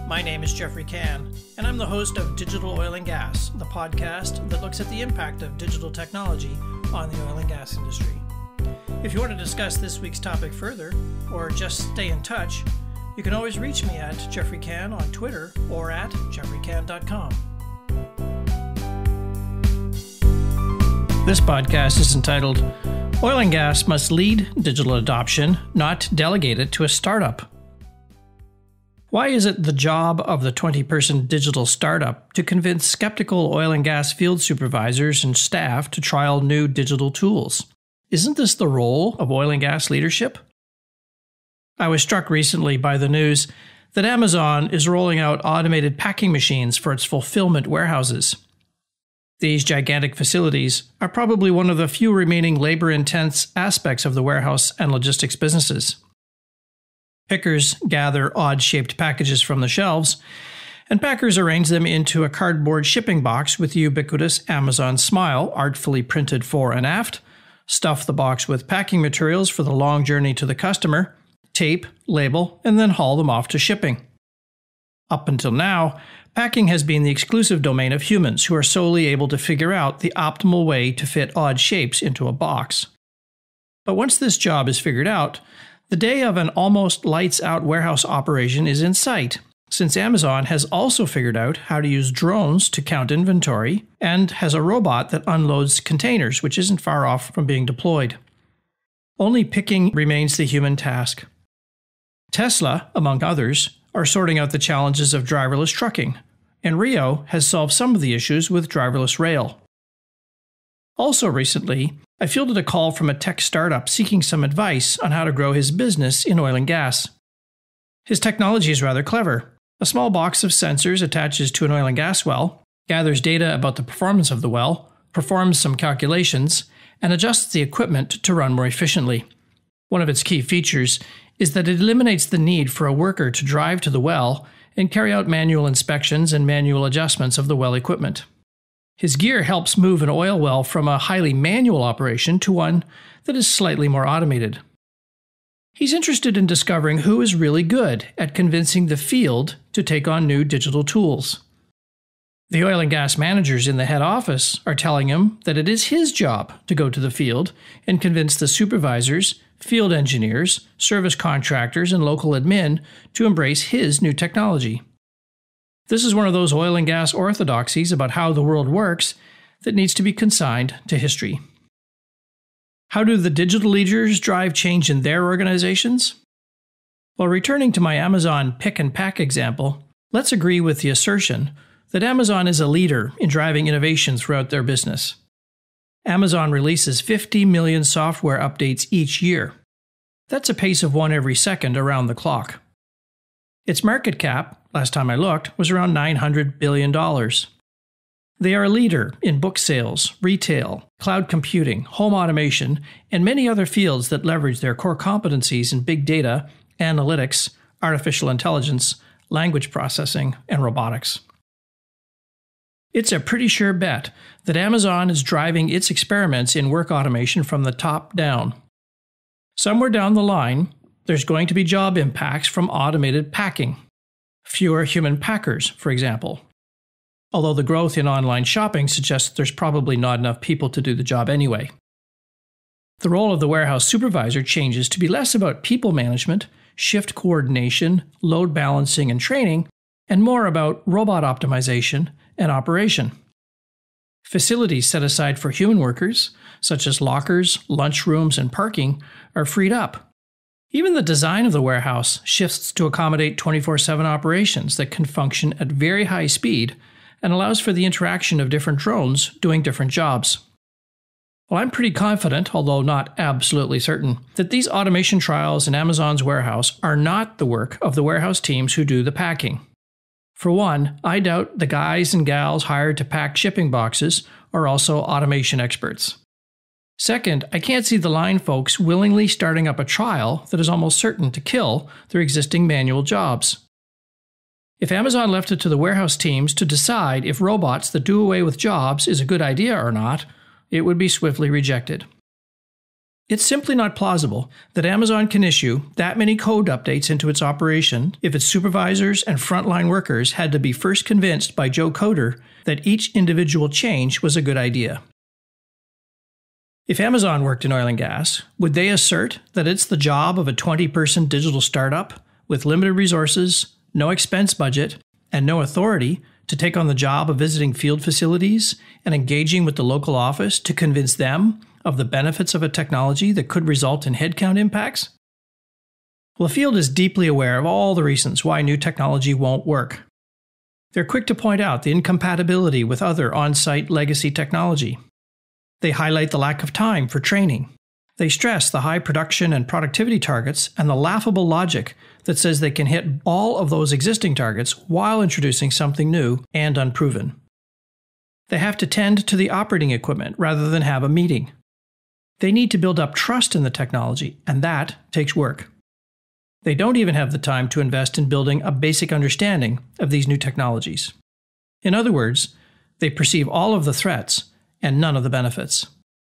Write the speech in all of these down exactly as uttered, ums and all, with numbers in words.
My name is Jeffrey Cann, and I'm the host of Digital Oil and Gas, the podcast that looks at the impact of digital technology on the oil and gas industry. If you want to discuss this week's topic further, or just stay in touch, you can always reach me at Jeffrey Cann on Twitter or at jeffrey cann dot com. This podcast is entitled, Oil and Gas Must Lead Digital Adoption, Not Delegate It to a Startup. Why is it the job of the twenty-person digital startup to convince skeptical oil and gas field supervisors and staff to trial new digital tools? Isn't this the role of oil and gas leadership? I was struck recently by the news that Amazon is rolling out automated packing machines for its fulfillment warehouses. These gigantic facilities are probably one of the few remaining labor-intense aspects of the warehouse and logistics businesses. Pickers gather odd-shaped packages from the shelves, and packers arrange them into a cardboard shipping box with the ubiquitous Amazon smile artfully printed fore and aft, stuff the box with packing materials for the long journey to the customer, tape, label, and then haul them off to shipping. Up until now, packing has been the exclusive domain of humans who are solely able to figure out the optimal way to fit odd shapes into a box. But once this job is figured out, the day of an almost lights-out warehouse operation is in sight, since Amazon has also figured out how to use drones to count inventory and has a robot that unloads containers, which isn't far off from being deployed. Only picking remains the human task. Tesla, among others, are sorting out the challenges of driverless trucking, and Rio has solved some of the issues with driverless rail. Also recently, I fielded a call from a tech startup seeking some advice on how to grow his business in oil and gas. His technology is rather clever. A small box of sensors attaches to an oil and gas well, gathers data about the performance of the well, performs some calculations, and adjusts the equipment to run more efficiently. One of its key features is that it eliminates the need for a worker to drive to the well and carry out manual inspections and manual adjustments of the well equipment. His gear helps move an oil well from a highly manual operation to one that is slightly more automated. He's interested in discovering who is really good at convincing the field to take on new digital tools. The oil and gas managers in the head office are telling him that it is his job to go to the field and convince the supervisors, field engineers, service contractors, and local admin to embrace his new technology. This is one of those oil and gas orthodoxies about how the world works that needs to be consigned to history. How do the digital leaders drive change in their organizations? Well, returning to my Amazon pick and pack example, let's agree with the assertion that Amazon is a leader in driving innovation throughout their business. Amazon releases fifty million software updates each year. That's a pace of one every second around the clock. Its market cap, last time I looked, was around nine hundred billion dollars. They are a leader in book sales, retail, cloud computing, home automation, and many other fields that leverage their core competencies in big data, analytics, artificial intelligence, language processing, and robotics. It's a pretty sure bet that Amazon is driving its experiments in work automation from the top down. Somewhere down the line, there's going to be job impacts from automated packing. Fewer human packers, for example. Although the growth in online shopping suggests there's probably not enough people to do the job anyway. The role of the warehouse supervisor changes to be less about people management, shift coordination, load balancing, and training, and more about robot optimization and operation. Facilities set aside for human workers, such as lockers, lunchrooms, and parking, are freed up. Even the design of the warehouse shifts to accommodate twenty-four seven operations that can function at very high speed and allows for the interaction of different drones doing different jobs. Well, I'm pretty confident, although not absolutely certain, that these automation trials in Amazon's warehouse are not the work of the warehouse teams who do the packing. For one, I doubt the guys and gals hired to pack shipping boxes are also automation experts. Second, I can't see the line folks willingly starting up a trial that is almost certain to kill their existing manual jobs. If Amazon left it to the warehouse teams to decide if robots that do away with jobs is a good idea or not, it would be swiftly rejected. It's simply not plausible that Amazon can issue that many code updates into its operation if its supervisors and frontline workers had to be first convinced by Joe Coder that each individual change was a good idea. If Amazon worked in oil and gas, would they assert that it's the job of a twenty-person digital startup with limited resources, no expense budget, and no authority to take on the job of visiting field facilities and engaging with the local office to convince them of the benefits of a technology that could result in headcount impacts? Well, the field is deeply aware of all the reasons why new technology won't work. They're quick to point out the incompatibility with other on-site legacy technology. They highlight the lack of time for training. They stress the high production and productivity targets and the laughable logic that says they can hit all of those existing targets while introducing something new and unproven. They have to tend to the operating equipment rather than have a meeting. They need to build up trust in the technology, and that takes work. They don't even have the time to invest in building a basic understanding of these new technologies. In other words, they perceive all of the threats and none of the benefits.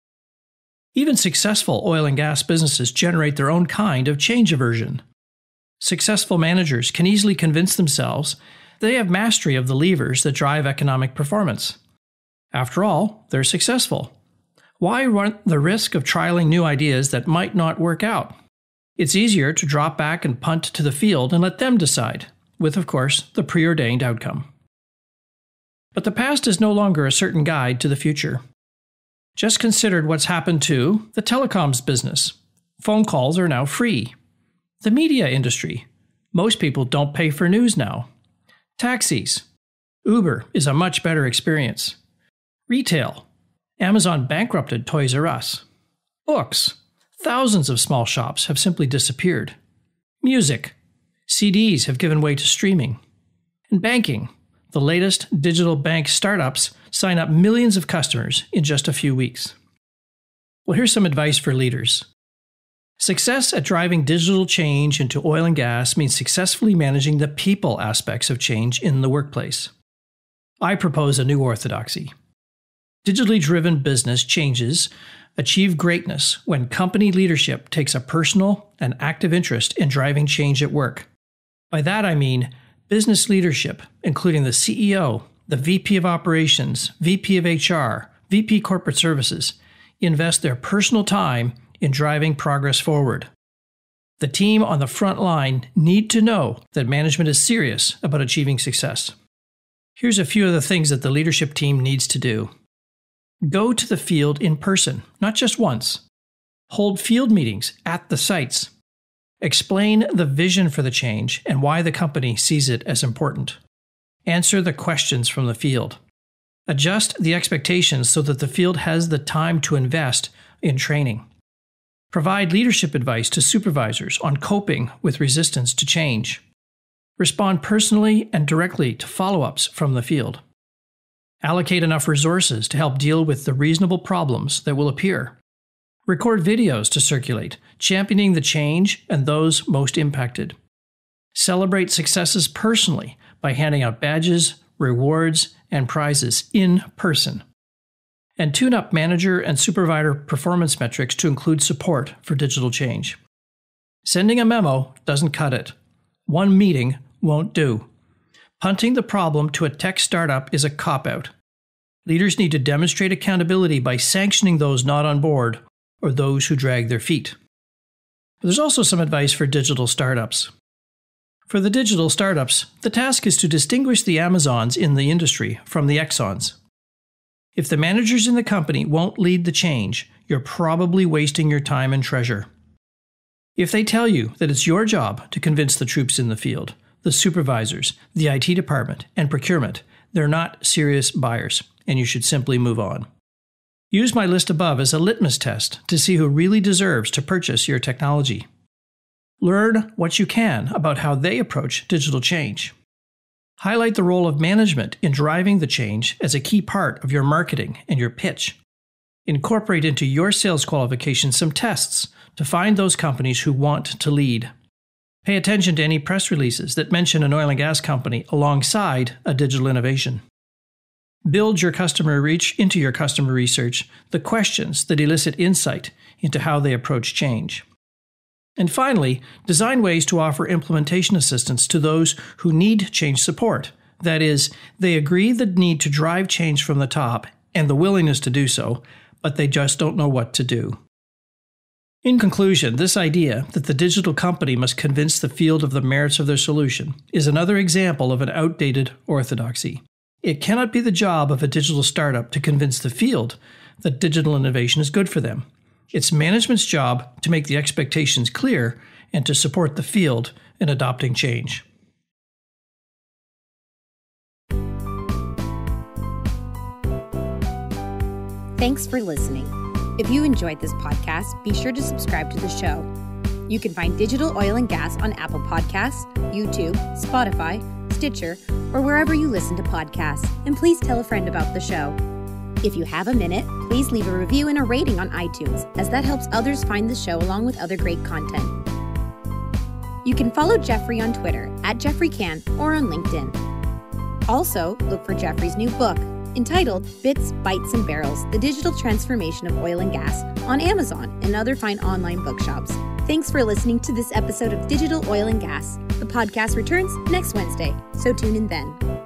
Even successful oil and gas businesses generate their own kind of change aversion. Successful managers can easily convince themselves they have mastery of the levers that drive economic performance. After all, they're successful. Why run the risk of trialing new ideas that might not work out? It's easier to drop back and punt to the field and let them decide, with, of course, the preordained outcome. But the past is no longer a certain guide to the future. Just consider what's happened to the telecoms business. Phone calls are now free. The media industry. Most people don't pay for news now. Taxis. Uber is a much better experience. Retail. Amazon bankrupted Toys R Us. Books. Thousands of small shops have simply disappeared. Music. C Ds have given way to streaming. And banking. The latest digital bank startups sign up millions of customers in just a few weeks. Well, here's some advice for leaders. Success at driving digital change into oil and gas means successfully managing the people aspects of change in the workplace. I propose a new orthodoxy. Digitally driven business changes achieve greatness when company leadership takes a personal and active interest in driving change at work. By that I mean business leadership, including the C E O, the V P of Operations, V P of H R, V P Corporate Services, invest their personal time in driving progress forward. The team on the front line need to know that management is serious about achieving success. Here's a few of the things that the leadership team needs to do. Go to the field in person, not just once. Hold field meetings at the sites. Explain the vision for the change and why the company sees it as important. Answer the questions from the field. Adjust the expectations so that the field has the time to invest in training. Provide leadership advice to supervisors on coping with resistance to change. Respond personally and directly to follow-ups from the field. Allocate enough resources to help deal with the reasonable problems that will appear. Record videos to circulate, championing the change and those most impacted. Celebrate successes personally by handing out badges, rewards, and prizes in person. And tune up manager and supervisor performance metrics to include support for digital change. Sending a memo doesn't cut it. One meeting won't do. Punting the problem to a tech startup is a cop-out. Leaders need to demonstrate accountability by sanctioning those not on board or those who drag their feet. But there's also some advice for digital startups. For the digital startups, the task is to distinguish the Amazons in the industry from the Exxons. If the managers in the company won't lead the change, you're probably wasting your time and treasure. If they tell you that it's your job to convince the troops in the field, the supervisors, the I T department, and procurement, they're not serious buyers, and you should simply move on. Use my list above as a litmus test to see who really deserves to purchase your technology. Learn what you can about how they approach digital change. Highlight the role of management in driving the change as a key part of your marketing and your pitch. Incorporate into your sales qualifications some tests to find those companies who want to lead. Pay attention to any press releases that mention an oil and gas company alongside a digital innovation. Build your customer reach into your customer research, the questions that elicit insight into how they approach change. And finally, design ways to offer implementation assistance to those who need change support. That is, they agree the need to drive change from the top and the willingness to do so, but they just don't know what to do. In conclusion, this idea that the digital company must convince the field of the merits of their solution is another example of an outdated orthodoxy. It cannot be the job of a digital startup to convince the field that digital innovation is good for them. It's management's job to make the expectations clear and to support the field in adopting change. Thanks for listening. If you enjoyed this podcast, be sure to subscribe to the show. You can find Digital Oil and Gas on Apple Podcasts, YouTube, Spotify, Stitcher, or wherever you listen to podcasts. And please tell a friend about the show. If you have a minute, please leave a review and a rating on iTunes, as that helps others find the show along with other great content. You can follow Jeffrey on Twitter at Jeffrey Can or on LinkedIn. Also, look for Jeffrey's new book, entitled Bits, Bytes, and Barrels, The Digital Transformation of Oil and Gas, on Amazon and other fine online bookshops. Thanks for listening to this episode of Digital Oil and Gas. The podcast returns next Wednesday, so tune in then.